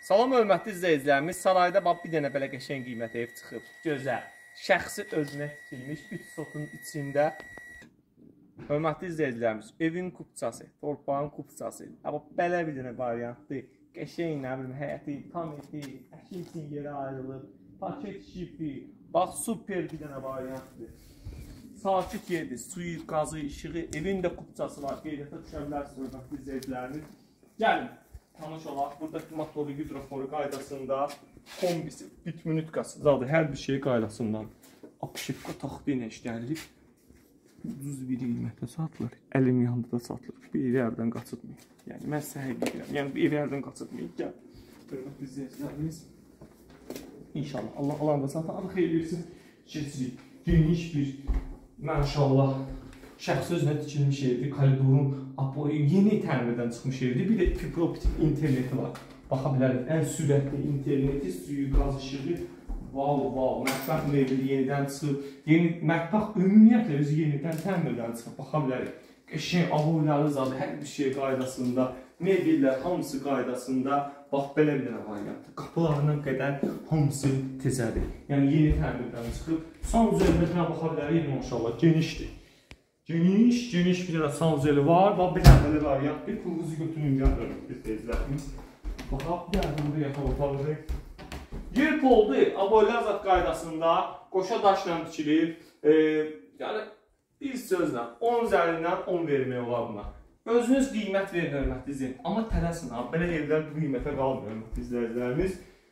Salam hörmətli izləyicilərimiz, sarayda bax bir dənə belə qəşəng qiymətə ev çıxıb. Gözəl, şəxsi özünə tikilmiş 3 sotun içində. Hörmətli izləyicilərimiz, evin kupçası, torpağın kupçası. Amma belə bir dənə variantdır. Qəşəng, nə bilim, həyəti, tam eti, əkin üçün yerə ayrılıb, paket şipi. Bax, super bir dənə variantdır. Sakit yerdir, suyu, qazı, işığı, evin də kupçası var. Qeyrətə düşə bilərsiniz hörmətli izləyicilərimiz. Gəlin. Tanış olaq, buradakı motoru, hidroforu qaydasında kombisi, bitminitkası, zaten hər bir şey qaydasından apışıqqa taxtı ilə işlərilib. Ucuz bir qiymətə satılır, əlim yanında da satılır. Bir evi əldən qaçırtmayın. Yəni, mən səhə gedirəm, yəni bir evi əldən qaçırtmayın. Gəl, hörmətli izləyicilərimiz. İnşallah, Allah alanda satın, xeyir versin, keçirik. Geniş bir, maşallah, şəxsi özünə tikilmiş evdir, koridorun yeni təmirdən çıxmış evdir. Bir də fibrooptik interneti var. Baxa bilərik, ən sürətli interneti, suyu, qaz işığı. Vav, mətbəx mebeli yenidən çıxıb. Mətbəx ümumiyyətlə özü yenidən təmirdən çıxıb. Baxa bilərik, qəşəng avoyları zadı, hər bir şey qaydasında, mebellər hamısı qaydasında. Bax, belə bir dənə variantdır. Qapılarına qədər hamısı tezədir. Yəni, yeni təmirdən çıxıb. Son üzərinə baxa bilərik, maşallah, genişdir. Geniş bir dənə sanzeli var. Bax, bir dənə belə variant. Bir pulunuzu götürün, gəlin, biz tezlərimiz. Bax, gəlin, burada yataq otaqdır. Yer poldur, aboylar zat qaydasında, qoşa daşla tikilir. Yəni, bir sözlə, 10 üzərindən 10 vermək olar buna. Özünüz qiymət verin, hörmətli izləyicilərimiz. Amma tələsin, belə evlər bu qiymətə qalmır, hörmətli izləyicilərimiz.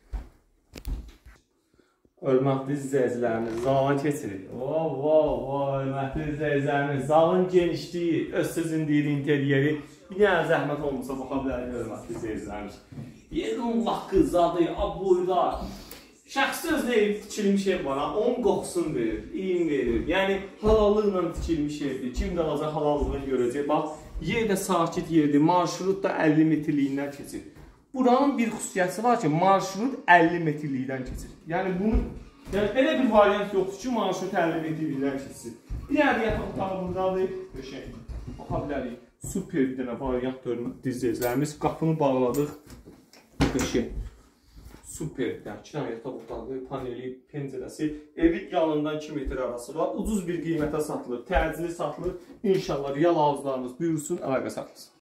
Hörmətli izləyicilərimiz, zalına keçirik. Hörmətli izləyicilərimiz, zalın genişliyi, öz sözün deyir interyeri. Bir dənə zəhmət olmasa baxa bilərik, hörmətli izləyicilərimiz. Yerin vaxtı, zadı, aboylar. Şəxsi özünə tikilmiş ev var, onun qoxusunu verir, iyin verir. Yəni, halallıqla tikilmiş evdir. Kim də alacaq halallığını görəcək. Bax, yer də sakit yerdir, marşrut da 50 metrliyindən keçir. Buranın bir xüsusiyyəti var ki, marşrut 50 metrlikdən keçir. Yəni, belə bir variant yoxdur ki, marşrut 50 metrlikdən keçsin. Bir dənə yataq otağı buradadır. Baxa bilərik, super bir dənə variant hörmətli izləyicilərimiz. Qapını bağladıq. Super, yəni 2 dənə yataq otağı, paneli, pəncərəsi. Evin yanından 2 metr arası var. Ucuz bir qiymətə satılır, təcili satılır. İnşallah real arzlarınız buyursun, əlaqə saxlasın.